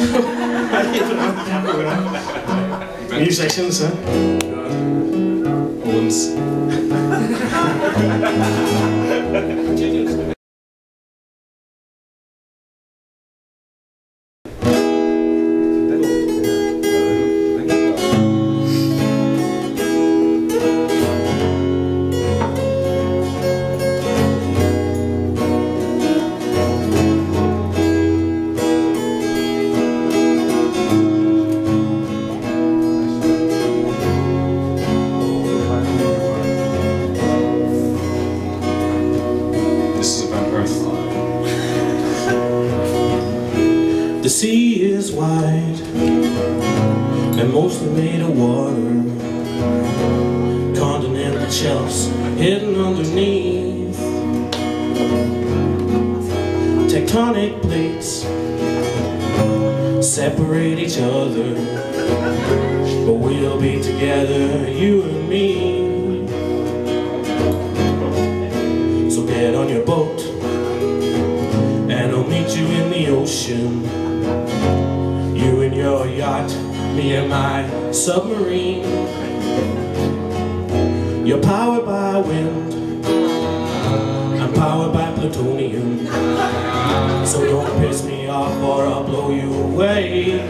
Musicians, huh? Ons. The sea is wide and mostly made of water. Continental shelves hidden underneath. Tectonic plates separate each other, but we'll be together, you and me. So get on your boat and I'll meet you in the ocean. You and your yacht, me and my submarine. You're powered by wind, I'm powered by plutonium. So don't piss me off or I'll blow you away.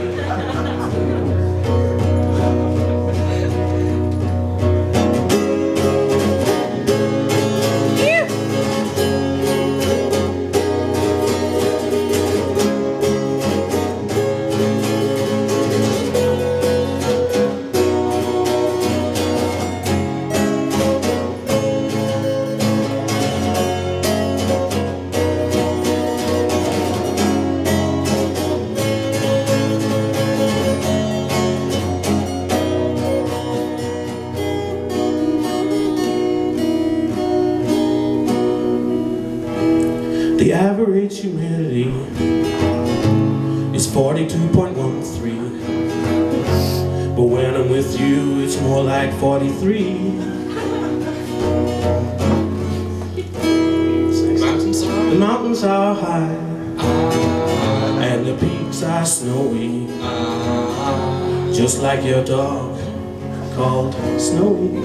The average humidity is 42.13, but when I'm with you it's more like 43. The mountains are high and the peaks are snowy, just like your dog called Snowy.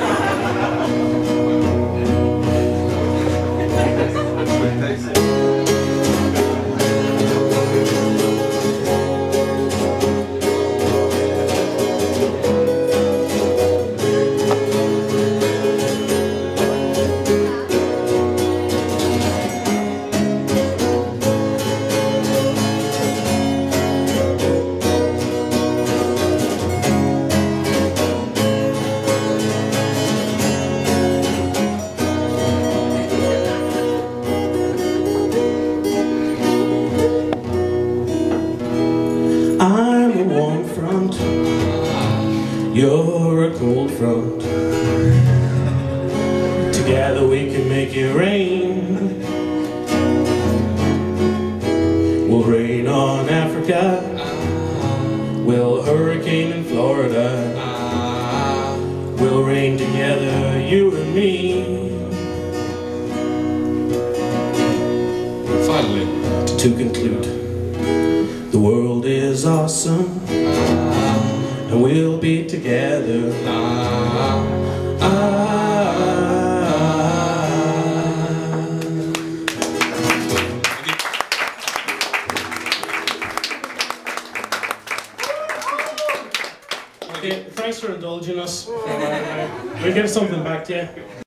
I'm a warm front, you're a cold front. Together we can make it rain. We'll rain on Africa, we'll hurricane in Florida. We'll rain together, you and me. Finally. To conclude, the world is awesome, and we'll be together. Okay, thanks for indulging us. We'll give something back to you.